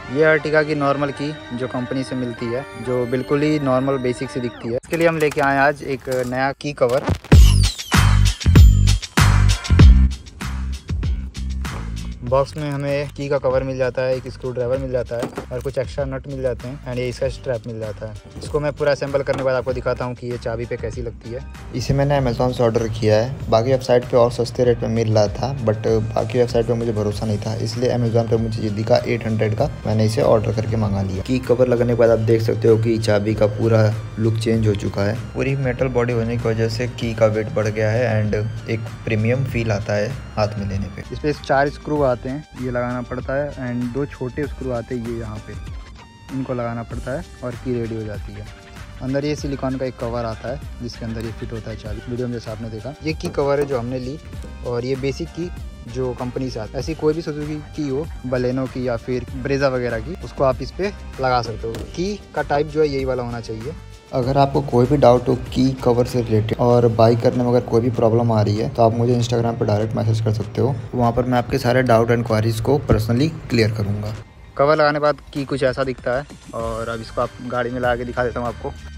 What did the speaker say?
ये अर्टिगा की नॉर्मल की जो कंपनी से मिलती है, जो बिल्कुल ही नॉर्मल बेसिक से दिखती है। इसके लिए हम लेके आए आज एक नया की कवर। बॉक्स में हमें की का कवर मिल जाता है, एक स्क्रू ड्राइवर मिल जाता है और कुछ एक्स्ट्रा नट मिल जाते हैं एंड ये इसका स्ट्रैप मिल जाता है। इसको मैं पूरा असेंबल करने के बाद आपको दिखाता हूँ कि ये चाबी पे कैसी लगती है। इसे मैंने अमेज़ॉन से ऑर्डर किया है। बाकी वेबसाइट पे और सस्ते रेट में मिल रहा था, बट बाकी वेबसाइट पे मुझे भरोसा नहीं था, इसलिए अमेज़ॉन पे मुझे ये दिखा 800 का। मैंने इसे ऑर्डर करके मंगा लिया। की कवर लगने के बाद आप देख सकते हो कि चाबी का पूरा लुक चेंज हो चुका है। पूरी मेटल बॉडी होने की वजह से की का वेट बढ़ गया है एंड एक प्रीमियम फील आता है हाथ में लेने पे। इस पे 4 स्क्रू आते हैं, ये लगाना पड़ता है एंड 2 छोटे स्क्रू आते हैं ये यहाँ पे, इनको लगाना पड़ता है और की रेडी हो जाती है। अंदर ये सिलिकॉन का एक कवर आता है जिसके अंदर ये फिट होता है चाबी। वीडियो में जैसे आपने देखा, ये की कवर है जो हमने ली और ये बेसिक की जो कंपनी से आता है। ऐसी कोई भी सुजुकी की हो, बलेनो की या फिर ब्रेजा वगैरह की, उसको आप इस पे लगा सकते हो। की का टाइप जो है यही वाला होना चाहिए। अगर आपको कोई भी डाउट हो की कवर से रिलेटेड और बाई करने में अगर कोई भी प्रॉब्लम आ रही है तो आप मुझे इंस्टाग्राम पर डायरेक्ट मैसेज कर सकते हो। वहाँ पर मैं आपके सारे डाउट एंड क्वारीज को पर्सनली क्लियर करूँगा। कवर लगाने के बाद की कुछ ऐसा दिखता है और अब इसको आप गाड़ी में लगा के दिखा देता हूँ आपको।